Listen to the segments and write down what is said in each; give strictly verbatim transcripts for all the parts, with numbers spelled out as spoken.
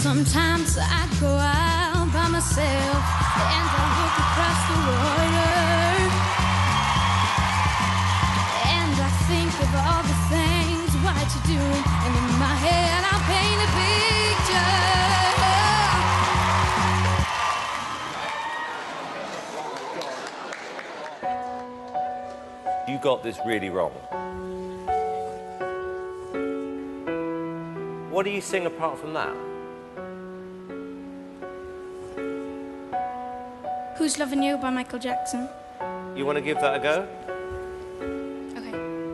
Sometimes I go out by myself and I look across the water, and I think of all the things what you're doing, and in my head I paint a picture. You got this really wrong. What do you sing apart from that? Who's Loving You by Michael Jackson. You want to give that a go? Okay.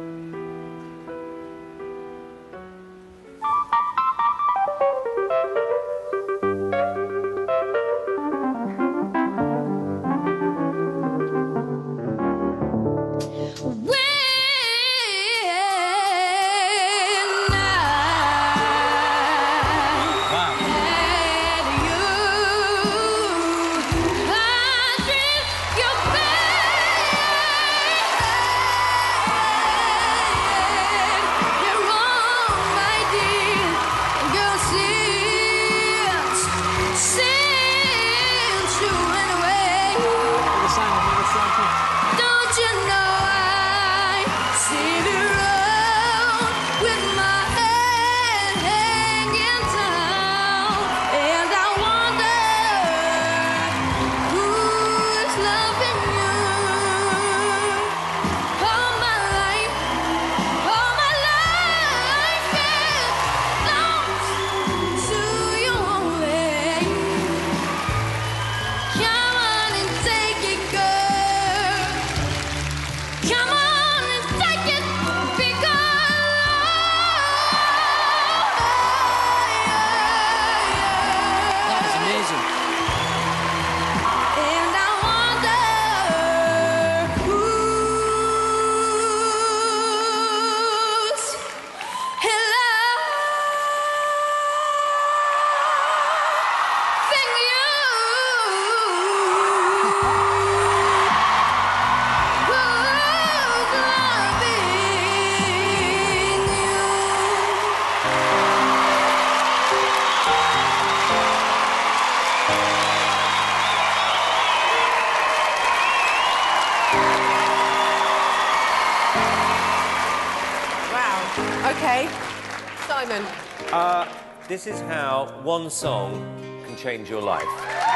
OK. Simon. Uh, this is how one song can change your life.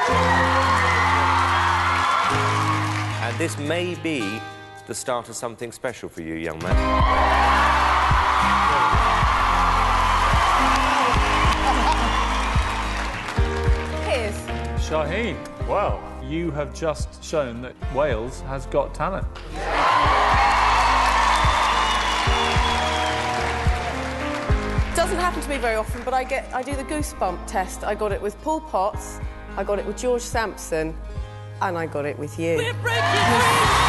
And this may be the start of something special for you, young man. Piers. Shaheen, wow, you have just shown that Wales has got talent. Doesn't happen to me very often, but I get I do the goosebump test. I got it with Paul Potts, I got it with George Sampson, and I got it with you.